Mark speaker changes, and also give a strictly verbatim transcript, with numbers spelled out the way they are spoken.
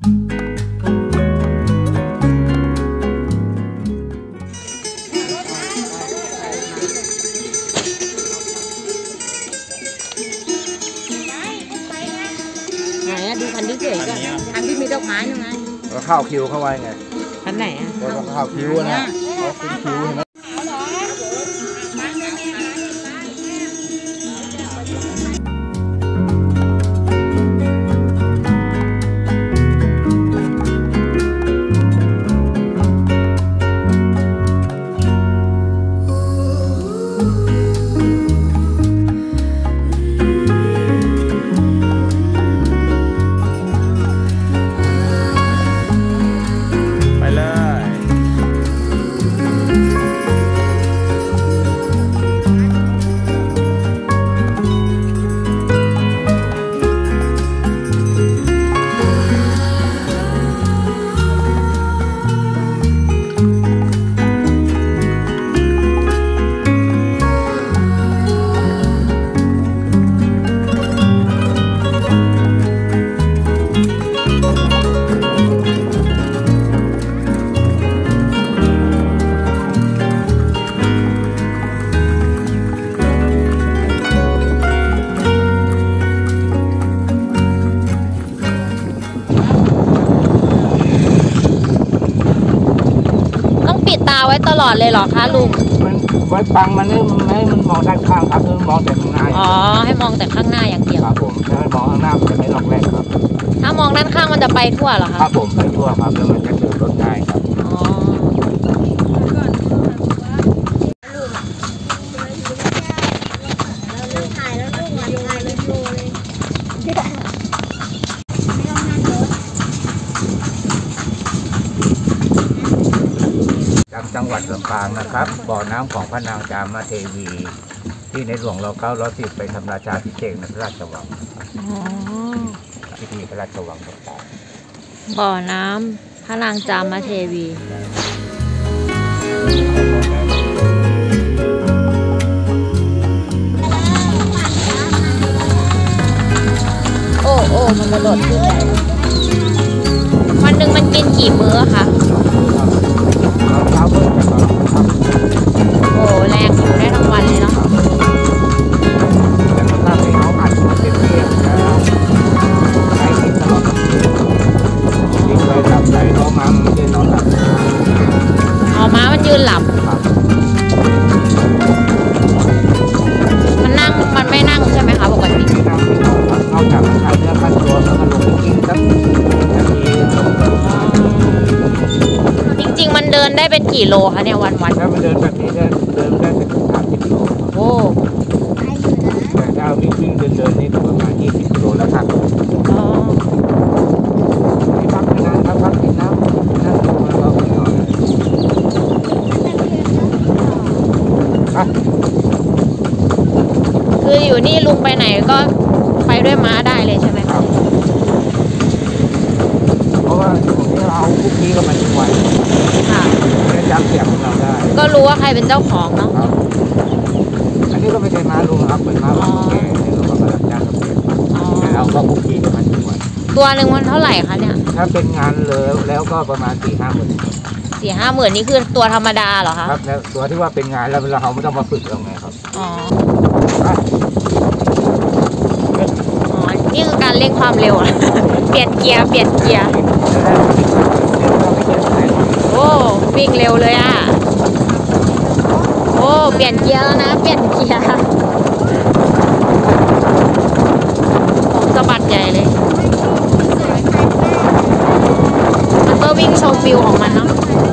Speaker 1: ไหนอะดูคันที่เก๋ก่อนคันที่มีดอกไม้ยังไง
Speaker 2: ก็เข้าคิวเข้าไว้ไง
Speaker 1: คันไหนอะ
Speaker 2: ก็ต้องเข้าคิวนะเขาขึ้นคิวนะ
Speaker 1: ปิดตาไว้ตลอดเลยเหรอคะลุง
Speaker 2: มันไว้ฟังมันไม่ไม่มันมองด้านข้างครับมันมองแต่ข้างหน้า
Speaker 1: อ๋อให้มองแต่ข้างหน้าอย่างเดียว
Speaker 2: ครับผมถ้ามองข้างหน้ามันจะไม่ล็อกแรกครับ
Speaker 1: ถ้ามองด้านข้างมันจะไปทั่วเหรอคะ
Speaker 2: ครับผมไปทั่วครับแล้วมันจะเกิดรถได้ครับอ๋อจังหวัดลำปางนะครับบ่อน้ำของพระนางจามเทวีที่ในหลวงเราเก้าร้อยสิบไปทำราชาพิเศษในพระราชวังพิธีพระราชวังต่าง
Speaker 1: ๆบ่อน้ำพระนางจามเทวีโอ้โอ้มันกระโดดขึ้นไปวันหนึ่งมันกินกี่มื้อคะโอ้แรงอยู่ได้ทั้งวันเลยเนาะ
Speaker 2: แต่ถ้าไม่เอาอัดมันเป็นเรื่องแล้วใช้กินตลอดกินไปหลับไหลน้องม้ามันจะนอนหลับ
Speaker 1: อ๋อม้ามันยืนหลับมันนั่งมันไม่นั่งใช่ไหมคะปกติ
Speaker 2: ไม่นั่งไม่นอนนอกจากใช้เนื้อขั้นตัวแล้วก็ลงไปกินสักนาที
Speaker 1: จริงๆมันเดินได้เป็นกี่โลคะเนี่ยวันวัน
Speaker 2: ถ้ามันเดินแบบนี้เดินเดินได้ถึงสามสิบกิโล
Speaker 1: โอ้
Speaker 2: แต่ถ้าวิ่งวิ่งเดินเดินนี่ประมาณยี่สิบกิโลแล้วครับอ๋อไม่พักไม่นานครับพักกินน้ำนั่งลงแล้วก็ไปนอน
Speaker 1: คืออยู่นี่ลุงไปไหนก็ไปด้วยม้าได้เลยใช่ไหมครับ
Speaker 2: เพราะว่าตรงนี้เราคุกกี้ก็มาทุกวันค่ะจะจำเสียงของเราได้
Speaker 1: ก็รู้ว่าใครเป็นเจ้าของเนาะ
Speaker 2: อันนี้ก็ไม่ใช่ม้าลุงครับเป็นม้าของแกที่เรามารับจ้างกับเพื่อนแต่เราก็คุกกี้กันมาทุกวัน
Speaker 1: ตัวหนึ่งมันเท่าไหร่คะเนี่ย
Speaker 2: ถ้าเป็นงานเลยแล้วก็ประมาณสี่ห้าหมื่น
Speaker 1: สี่ห้าหมื่นนี่คือตัวธรรมดาเหรอคะ
Speaker 2: ครับแล้วตัวที่ว่าเป็นงานแล้วเราไม่ต้องมาฝึกเอาไงครับอ๋อ
Speaker 1: อ๋อนี่คือการเร่งความเร็วอะเปลี่ยนเกียร์เปลี่ยนเกียร์โอ้วิ่งเร็วเลยอ่ะโอ้เปลี่ยนเกียร์แล้วนะเปลี่ยนเกียร์ผมสะบัดใหญ่เลยมันก็วิ่งชมวิวของมันเนาะ